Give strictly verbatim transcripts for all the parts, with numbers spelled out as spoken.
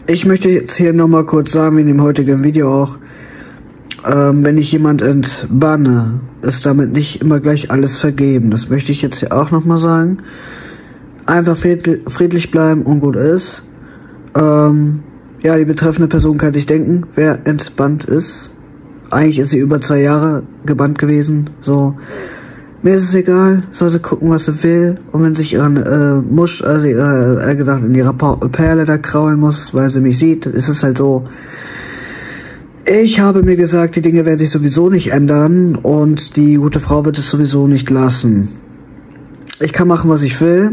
ich möchte jetzt hier nochmal kurz sagen, wie in dem heutigen Video auch, ähm, wenn ich jemand entbanne, ist damit nicht immer gleich alles vergeben. Das möchte ich jetzt hier auch nochmal sagen. Einfach friedlich bleiben und gut ist. Ähm, ja, die betreffende Person kann sich denken, wer entbannt ist. Eigentlich ist sie über zwei Jahre gebannt gewesen. So, mir ist es egal, soll sie gucken, was sie will. Und wenn sich ihren äh, Musch, also äh, gesagt, in ihrer pa Perle da kraulen muss, weil sie mich sieht, ist es halt so. Ich habe mir gesagt, die Dinge werden sich sowieso nicht ändern und die gute Frau wird es sowieso nicht lassen. Ich kann machen, was ich will.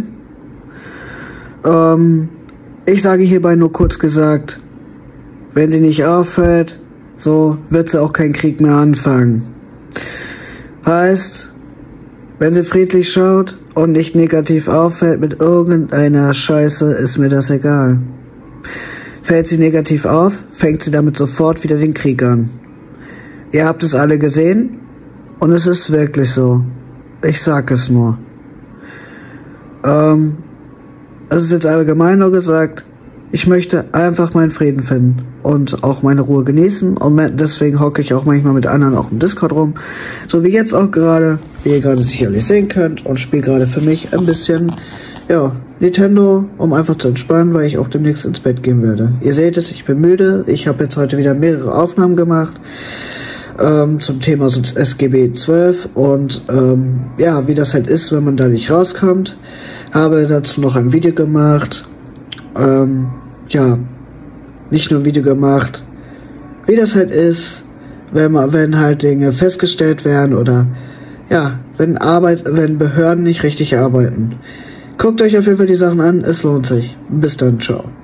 Ähm, ich sage hierbei nur kurz gesagt, wenn sie nicht auffällt, so wird sie auch keinen Krieg mehr anfangen. Heißt, wenn sie friedlich schaut und nicht negativ auffällt mit irgendeiner Scheiße, ist mir das egal. Fällt sie negativ auf, fängt sie damit sofort wieder den Krieg an. Ihr habt es alle gesehen und es ist wirklich so. Ich sag es nur. Ähm, es ist jetzt allgemein nur gesagt, ich möchte einfach meinen Frieden finden und auch meine Ruhe genießen und deswegen hocke ich auch manchmal mit anderen auch im Discord rum, so wie jetzt auch gerade, wie ihr gerade sicherlich sehen könnt, und spiele gerade für mich ein bisschen, ja, Nintendo, um einfach zu entspannen, weil ich auch demnächst ins Bett gehen werde. Ihr seht es, ich bin müde, ich habe jetzt heute wieder mehrere Aufnahmen gemacht ähm, zum Thema S G B zwölf und ähm, ja, wie das halt ist, wenn man da nicht rauskommt. Habe dazu noch ein Video gemacht, ähm, ja, nicht nur ein Video gemacht, wie das halt ist, wenn man, wenn halt Dinge festgestellt werden oder ja, wenn Arbeit, wenn Behörden nicht richtig arbeiten. Guckt euch auf jeden Fall die Sachen an, es lohnt sich. Bis dann, ciao.